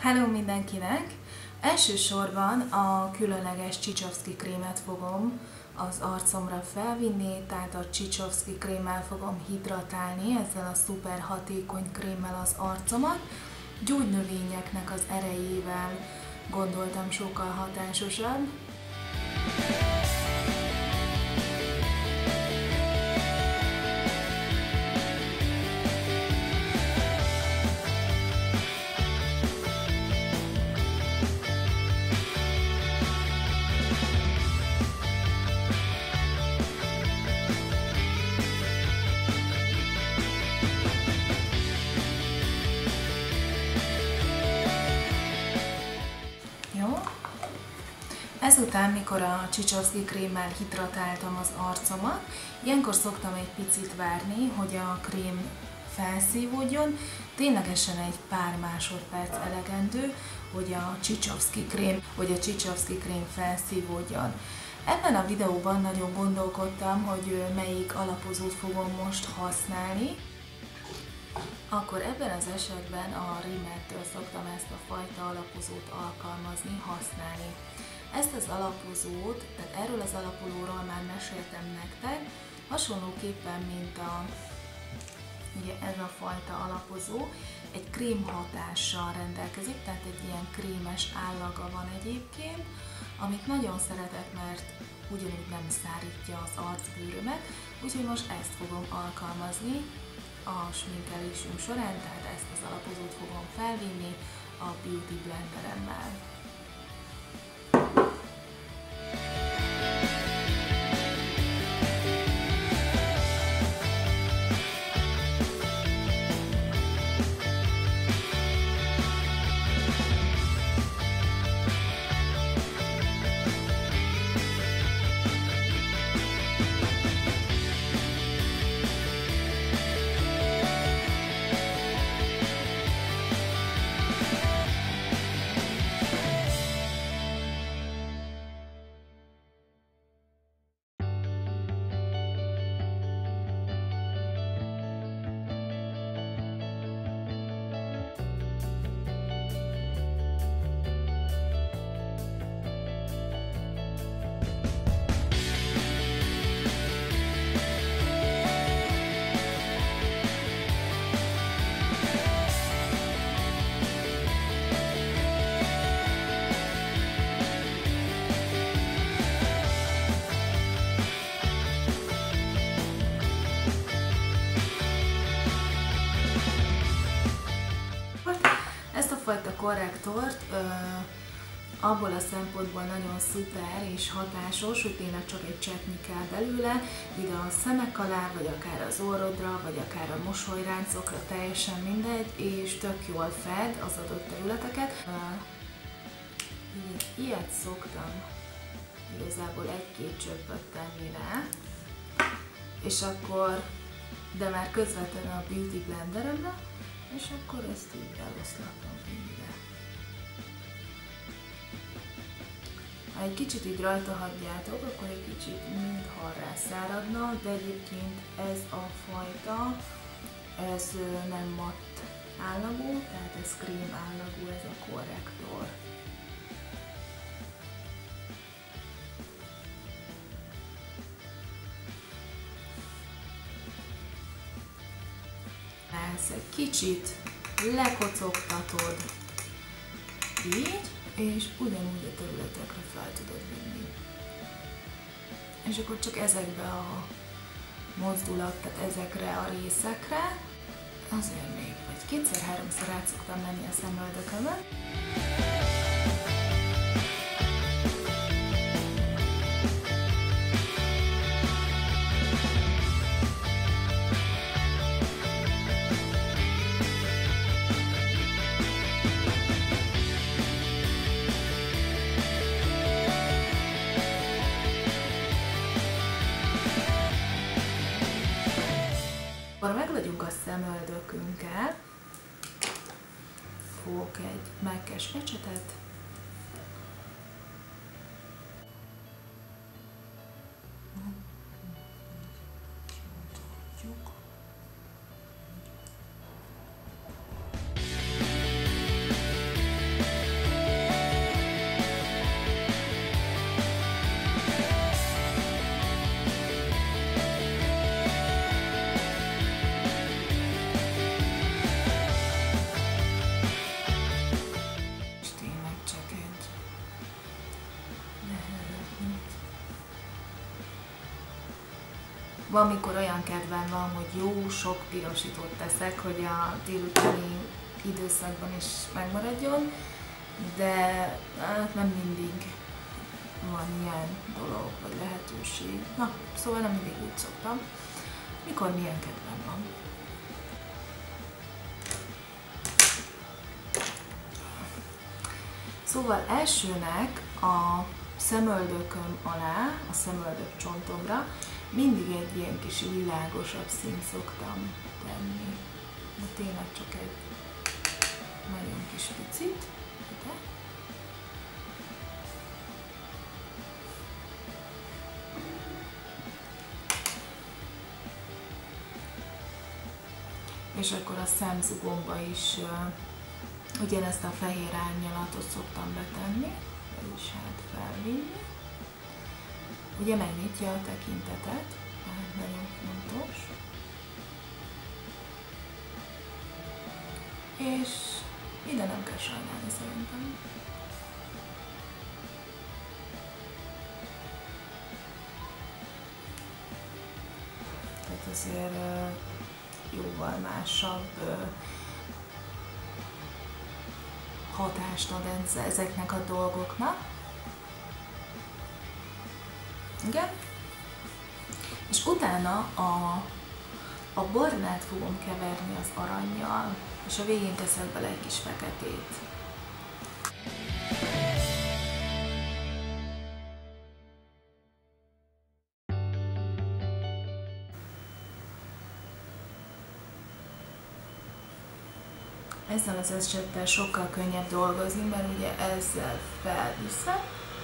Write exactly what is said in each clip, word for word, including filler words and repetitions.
Hello mindenkinek! Elsősorban a különleges Csicsovszki krémet fogom az arcomra felvinni, tehát a Csicsovszki krémmel fogom hidratálni, ezzel a szuper hatékony krémmel az arcomat. Gyógynövényeknek az erejével gondoltam sokkal hatásosabb. Ezután, mikor a Csicsovszki krémmel hidratáltam az arcomat, ilyenkor szoktam egy picit várni, hogy a krém felszívódjon. Ténylegesen egy pár másodperc elegendő, hogy a Csicsovszki krém, hogy a Csicsovszki krém felszívódjon. Ebben a videóban nagyon gondolkodtam, hogy melyik alapozót fogom most használni. Akkor ebben az esetben a Rimmeltől szoktam ezt a fajta alapozót alkalmazni, használni. Ezt az alapozót, tehát erről az alapozóról már meséltem nektek, hasonlóképpen, mint a, ugye ez a fajta alapozó, egy krém hatással rendelkezik, tehát egy ilyen krémes állaga van egyébként, amit nagyon szeretek, mert ugyanúgy nem szárítja az arcbőrömet, úgyhogy most ezt fogom alkalmazni a sminkelésünk során, tehát ezt az alapozót fogom felvinni a Beauty Blenderemmel. Fajta korrektort ö, abból a szempontból nagyon szuper és hatásos, hogy tényleg csak egy cseppnyi kell belőle, ide a szemek alá, vagy akár az orrodra, vagy akár a mosolyráncokra, teljesen mindegy, és tök jól fed az adott területeket. Ö, ilyet szoktam igazából egy-két csöppöt tenni rá, és akkor, de már közvetlenül a Beauty Blenderemre, és akkor ezt így eloszlatom ide. Ha egy kicsit így rajta hagyjátok, akkor egy kicsit mintha rászáradna, de egyébként ez a fajta, ez nem matt állagú, tehát ez krém állagú, ez a korrektor. Ezt egy kicsit lekocogtatod így, és ugyanúgy a területekre fel tudod vinni. És akkor csak ezekbe a mozdulat, tehát ezekre a részekre, azért még vagy kétszer-háromszor át szoktam menni a szemöldökömön. Akkor meg vagyunk a szemöldökünkkel, fogok egy mákkás fecsetet, Van, mikor olyan kedvem van, hogy jó sok pirosítót teszek, hogy a délutáni időszakban is megmaradjon, de hát nem mindig van ilyen dolog, vagy lehetőség. Na, szóval nem mindig úgy szoktam. Mikor milyen kedvem van. Szóval elsőnek a szemöldököm alá, a szemöldök csontomra mindig egy ilyen kis világosabb színt szoktam tenni. De tényleg csak egy nagyon kis picit. De. És akkor a szemzugomba is uh, ugyanezt a fehér árnyalatot szoktam betenni, vagyis hát felvinni. Ugye megnyitja a tekintetet, tehát nagyon fontos. És ide nem kell sajnálni szerintem. Tehát azért uh, jóval másabb uh, hatást ad ezeknek a dolgoknak. Igen? És utána a, a barnát fogom keverni az arannyal, és a végén teszek bele egy kis feketét. Ezzel az esettel sokkal könnyebb dolgozni, mert ugye ezzel felviszem.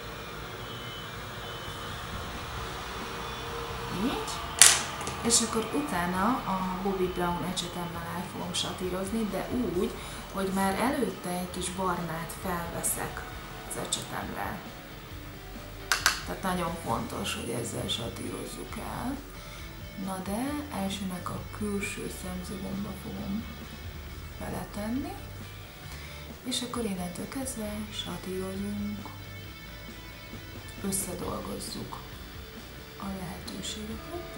Így. És akkor utána a Bobbi Brown ecsetemmel el fogom satírozni, de úgy, hogy már előtte egy kis barnát felveszek az ecsetemre. Tehát nagyon fontos, hogy ezzel satírozzuk el. Na de elsőnek a külső szemzugomba fogom beletenni, és akkor innentől kezdve satírozunk, összedolgozzuk a lehetőségeket.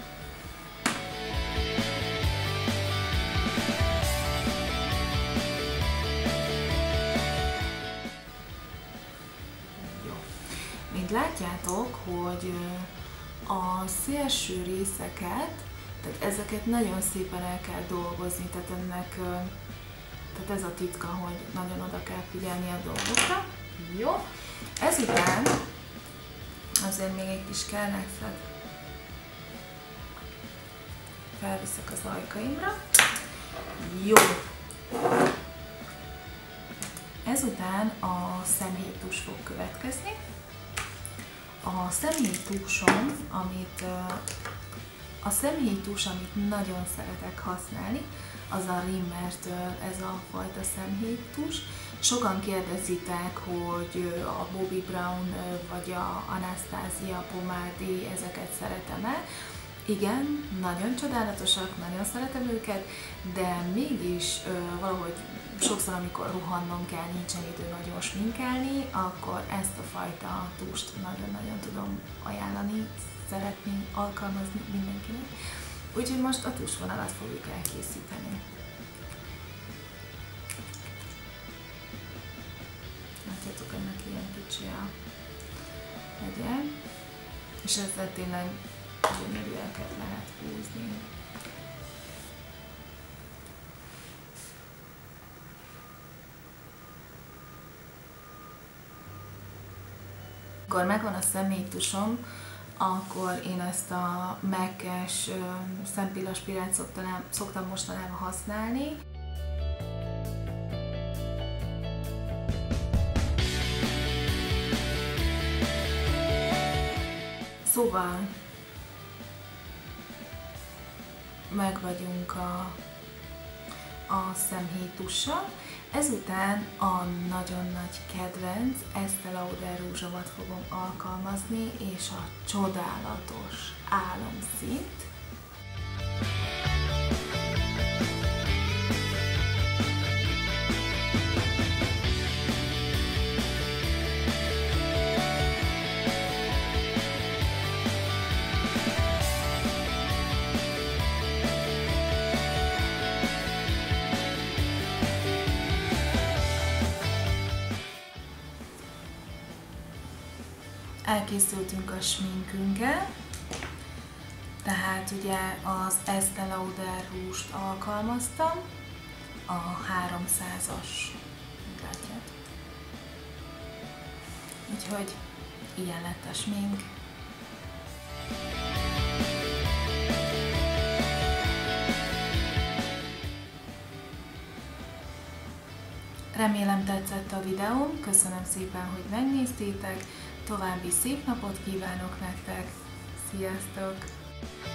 Jó. Mint látjátok, hogy a szélső részeket, tehát ezeket nagyon szépen el kell dolgozni, tehát ennek tehát ez a titka, hogy nagyon oda kell figyelni a dolgokra. Jó. Ezután azért még egy kis kernexet felviszek az ajkaimra. Jó. Ezután a szemhéjtus fog következni. A szemhéjtusom, amit a szemhéjtus, amit nagyon szeretek használni, az a Rimmertől ez a fajta szemhéjtus. Sokan kérdezitek, hogy a Bobbi Brown vagy a Anastasia pomádé, ezeket szeretem-e. Igen, nagyon csodálatosak, nagyon szeretem őket, de mégis valahogy sokszor, amikor rohannom kell, nincsen idő nagyon sminkelni, akkor ezt a fajta tust nagyon-nagyon tudom ajánlani, szeretni, alkalmazni mindenkinek. Úgyhogy most a tusvonalat fogjuk elkészíteni. Látjátok, ennek ilyen kicsi a legyen, és ezzel tényleg gyönyörűeket lehet húzni. Amikor megvan a szemhéjtusom, akkor én ezt a MAC-es szempillaspirát szoktam, szoktam mostanában használni. Szóval meg vagyunk a, a szemhéjtussal. Ezután a nagyon nagy kedvenc Estée Lauder rózsavat fogom alkalmazni, és a csodálatos álomszínt. elkészültünk a sminkünkkel, tehát ugye az Estée Lauder rúst alkalmaztam, a háromszázas, látjátok. Úgyhogy ilyen lett a smink. Remélem tetszett a videóm, köszönöm szépen, hogy megnéztétek, további szép napot kívánok nektek, sziasztok!